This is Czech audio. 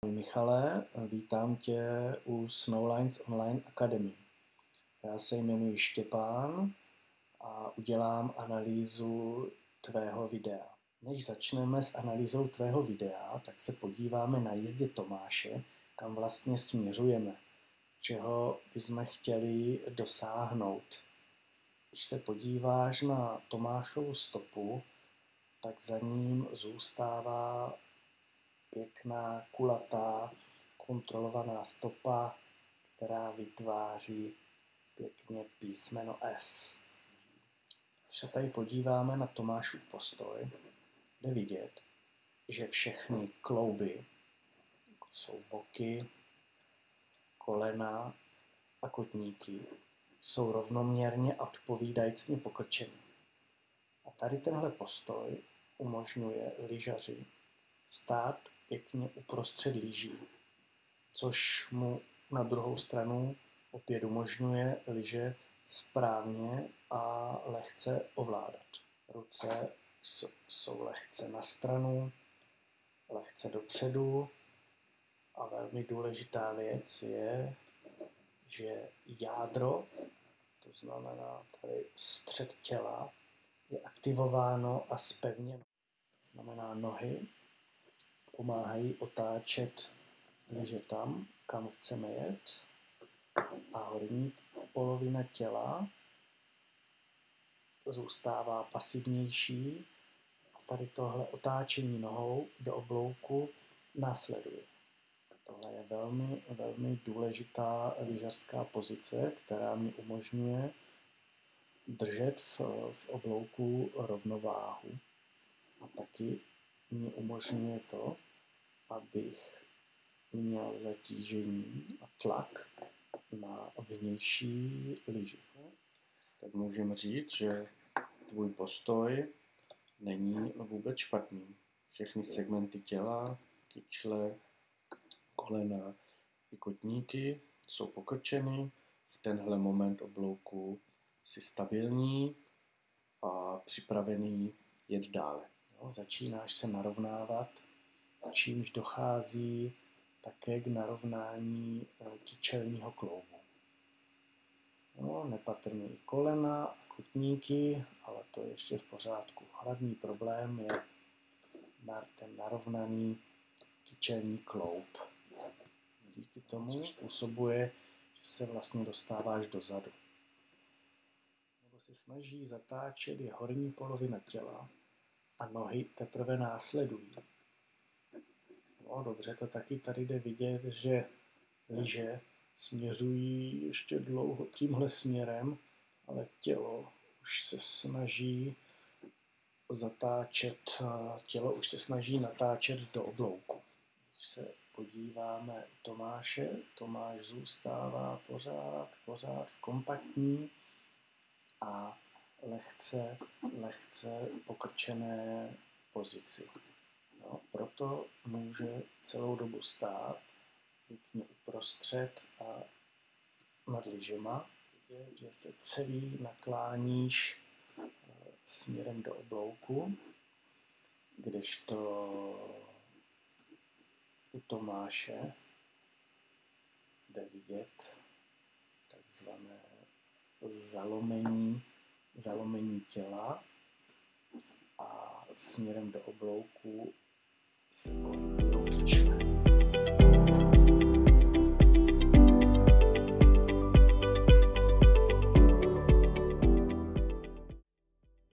Michale, vítám tě u Snowlines Online Academy. Já se jmenuji Štěpán a udělám analýzu tvého videa. Než začneme s analýzou tvého videa, tak se podíváme na jízdě Tomáše, kam vlastně směřujeme, čeho bychom chtěli dosáhnout. Když se podíváš na Tomášovu stopu, tak za ním zůstává pěkná, kulatá, kontrolovaná stopa, která vytváří pěkně písmeno S. Když se tady podíváme na Tomášův postoj, jde vidět, že všechny klouby, jako jsou boky, kolena a kotníky, jsou rovnoměrně a odpovídajícně pokrčeny. A tady tenhle postoj umožňuje lyžaři stát pěkně uprostřed lyží, což mu na druhou stranu opět umožňuje lyže správně a lehce ovládat. Ruce jsou lehce na stranu, lehce dopředu a velmi důležitá věc je, že jádro, to znamená tady střed těla, je aktivováno a zpevněno. To znamená nohy pomáhají otáčet lyže tam, kam chceme jet, a horní polovina těla zůstává pasivnější a tady tohle otáčení nohou do oblouku následuje. Tohle je velmi, velmi důležitá lyžařská pozice, která mi umožňuje držet v oblouku rovnováhu a taky mi umožňuje to, abych měl zatížení a tlak na vnější lyži. Tak můžeme říct, že tvůj postoj není vůbec špatný. Všechny segmenty těla, kyčle, kolena i kotníky jsou pokrčeny. V tenhle moment oblouku jsi stabilní a připravený jet dále. Začínáš se narovnávat, čímž dochází také k narovnání kyčelního kloubu. Nepatrně i kolena a kotníky, ale to je ještě v pořádku. Hlavní problém je ten narovnaný kyčelní kloub. Díky tomu způsobuje, že se vlastně dostáváš dozadu. Nebo se snaží zatáčet je horní polovina těla a nohy teprve následují. Dobře, to taky tady jde vidět, že lyže směřují ještě dlouho tímhle směrem, ale tělo už se snaží natáčet do oblouku. Když se podíváme u Tomáše, Tomáš zůstává pořád v kompaktní a lehce pokrčené pozici. Proto může celou dobu stát pěkně uprostřed a nad lyžema, že se celý nakláníš směrem do oblouku, kdežto u Tomáše jde vidět takzvané zalomení těla a směrem do oblouku se pohybují kyčle.